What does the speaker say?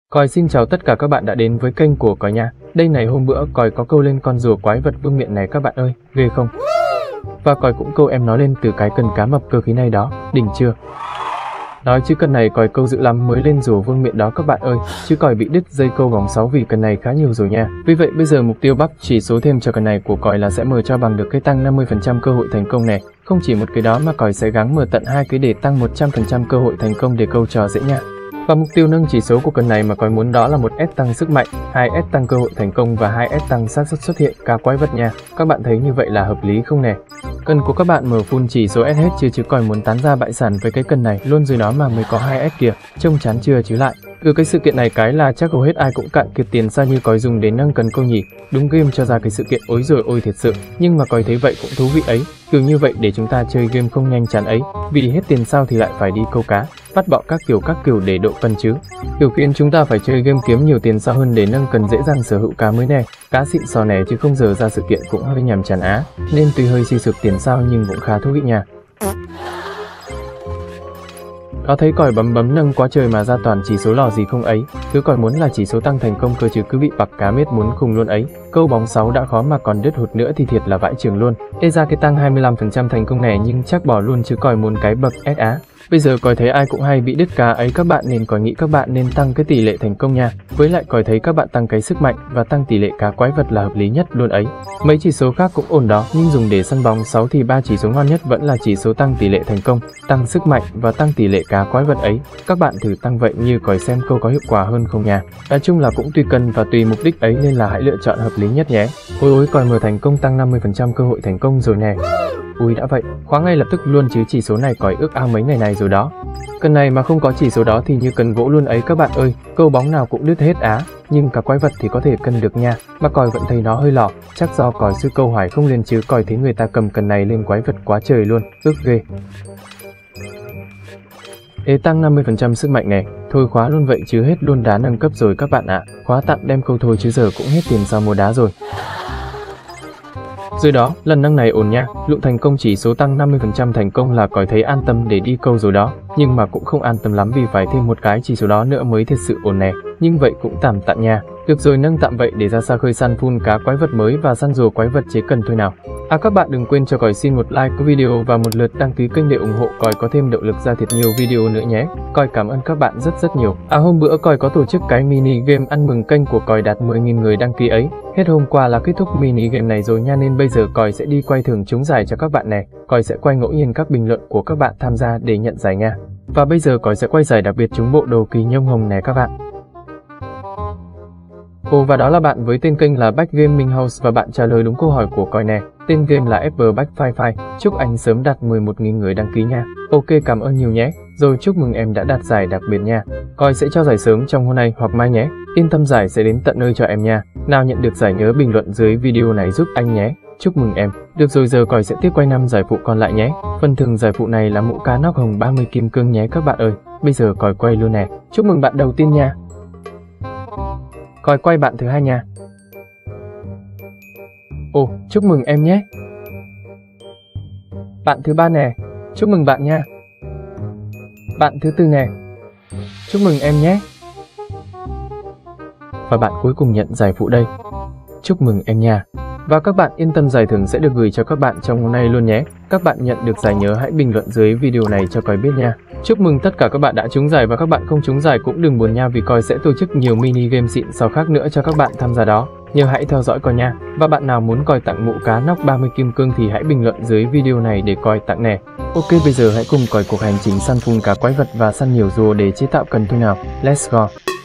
Còi xin chào tất cả các bạn đã đến với kênh của Còi nha. Đây này, hôm bữa Còi có câu lên con rùa quái vật vương miện này các bạn ơi, ghê không? Và Còi cũng câu em nó lên từ cái cần cá mập cơ khí này đó, đỉnh chưa? Nói chứ cần này Còi câu dữ lắm mới lên rùa vương miện đó các bạn ơi, chứ Còi bị đứt dây câu vòng 6 vì cần này khá nhiều rồi nha. Vì vậy bây giờ mục tiêu bắp chỉ số thêm cho cần này của Còi là sẽ mở cho bằng được cái tăng 50% cơ hội thành công này. Không chỉ một cái đó mà Còi sẽ gắng mở tận 2 cái để tăng 100% cơ hội thành công để câu trò dễ nha. Và mục tiêu nâng chỉ số của cần này mà Còi muốn đó là 1S tăng sức mạnh, 2S tăng cơ hội thành công và 2S tăng xác suất xuất hiện cá quái vật nha. Các bạn thấy như vậy là hợp lý không nè? Cần của các bạn mở full chỉ số S hết chưa, chứ Còi muốn tán ra bại sản với cái cần này luôn rồi đó mà mới có 2S kìa, trông chán chưa chứ lại. Từ cái sự kiện này cái là chắc hầu hết ai cũng cạn kiệt tiền sao như Còi dùng để nâng cần câu nhỉ. Đúng game cho ra cái sự kiện ối rồi ôi thiệt sự, nhưng mà Còi thấy vậy cũng thú vị ấy. Kiểu như vậy để chúng ta chơi game không nhanh chán ấy, vì hết tiền sao thì lại phải đi câu cá, bắt bọ các kiểu để độ cân chứ. Điều khiến chúng ta phải chơi game kiếm nhiều tiền sao hơn để nâng cần dễ dàng sở hữu cá mới nè, cá xịn sò nè, chứ không giờ ra sự kiện cũng hơi nhàm chán á. Nên tuy hơi suy sụp tiền sao nhưng cũng khá thú vị nha. Có thấy Còi bấm nâng quá trời mà ra toàn chỉ số lò gì không ấy. Thứ Còi muốn là chỉ số tăng thành công cơ chứ cứ bị bạc cá mết muốn khùng luôn ấy. Câu bóng 6 đã khó mà còn đứt hụt nữa thì thiệt là vãi trường luôn. Ê ra cái tăng 25% thành công này nhưng chắc bỏ luôn chứ Còi muốn cái bậc S á. Bây giờ Còi thấy ai cũng hay bị đứt cá ấy các bạn, nên Còi nghĩ các bạn nên tăng cái tỷ lệ thành công nha. Với lại Còi thấy các bạn tăng cái sức mạnh và tăng tỷ lệ cá quái vật là hợp lý nhất luôn ấy. Mấy chỉ số khác cũng ổn đó, nhưng dùng để săn bóng 6 thì 3 chỉ số ngon nhất vẫn là chỉ số tăng tỷ lệ thành công, tăng sức mạnh và tăng tỷ lệ cá quái vật ấy. Các bạn thử tăng vậy như Còi xem câu có hiệu quả hơn không nha. Nói chung là cũng tùy cân và tùy mục đích ấy nên là hãy lựa chọn hợp lý nhất nhé. Ôi Còi mở thành công tăng 50% cơ hội thành công rồi nè. Ui đã vậy, khóa ngay lập tức luôn chứ chỉ số này Còi ước ao mấy ngày này rồi đó. Cần này mà không có chỉ số đó thì như cần gỗ luôn ấy các bạn ơi, câu bóng nào cũng đứt hết á. Nhưng cả quái vật thì có thể cân được nha, mà Còi vẫn thấy nó hơi lỏ, chắc do Còi sư câu hoài không lên chứ Còi thấy người ta cầm cần này lên quái vật quá trời luôn, ước ghê. Ê tăng 50% sức mạnh này, thôi khóa luôn vậy chứ hết luôn đá nâng cấp rồi các bạn ạ. Khóa tạm đem câu thôi chứ giờ cũng hết tiền sao mua đá rồi. Rồi đó, lần nâng này ổn nha, lượng thành công chỉ số tăng 50% thành công là Còi thấy an tâm để đi câu rồi đó. Nhưng mà cũng không an tâm lắm vì phải thêm một cái chỉ số đó nữa mới thật sự ổn nè. Nhưng vậy cũng tạm nha. Được rồi, nâng tạm vậy để ra xa khơi săn full cá quái vật mới và săn rùa quái vật chế cần thôi nào. À các bạn đừng quên cho Còi xin một like của video và một lượt đăng ký kênh để ủng hộ Còi có thêm động lực ra thiệt nhiều video nữa nhé. Còi cảm ơn các bạn rất nhiều. À hôm bữa Còi có tổ chức cái mini game ăn mừng kênh của Còi đạt 10.000 người đăng ký ấy. Hết hôm qua là kết thúc mini game này rồi nha, nên bây giờ Còi sẽ đi quay thưởng trúng giải cho các bạn nè. Còi sẽ quay ngẫu nhiên các bình luận của các bạn tham gia để nhận giải nha. Và bây giờ Còi sẽ quay giải đặc biệt trúng bộ đồ kỳ nhông hồng nè các bạn. Ồ và đó là bạn với tên kênh là Bách Gaming House và bạn trả lời đúng câu hỏi của Còi nè. Tên game là FB Bách Phai Phai. Chúc anh sớm đạt 11.000 người đăng ký nha. Ok, cảm ơn nhiều nhé. Rồi chúc mừng em đã đạt giải đặc biệt nha. Còi sẽ cho giải sớm trong hôm nay hoặc mai nhé. Yên tâm, giải sẽ đến tận nơi cho em nha. Nào nhận được giải nhớ bình luận dưới video này giúp anh nhé. Chúc mừng em. Được rồi, giờ Còi sẽ tiếp quay 5 giải phụ còn lại nhé. Phần thưởng giải phụ này là mũ cá nóc hồng 30 kim cương nhé các bạn ơi. Bây giờ Còi quay luôn nè. Chúc mừng bạn đầu tiên nha. Còi quay bạn thứ hai nha. Ồ, chúc mừng em nhé. Bạn thứ ba nè. Chúc mừng bạn nha. Bạn thứ tư nè. Chúc mừng em nhé. Và bạn cuối cùng nhận giải phụ đây. Chúc mừng em nha. Và các bạn yên tâm, giải thưởng sẽ được gửi cho các bạn trong hôm nay luôn nhé. Các bạn nhận được giải nhớ hãy bình luận dưới video này cho Còi biết nha. Chúc mừng tất cả các bạn đã trúng giải và các bạn không trúng giải cũng đừng buồn nha, vì Còi sẽ tổ chức nhiều mini game xịn sò khác nữa cho các bạn tham gia đó. Nhớ hãy theo dõi Còi nha. Và bạn nào muốn Còi tặng mũ cá nóc 30 kim cương thì hãy bình luận dưới video này để Còi tặng nè. Ok, bây giờ hãy cùng Còi cuộc hành trình săn full cá quái vật và săn nhiều rùa để chế tạo cần thôi nào. Let's go.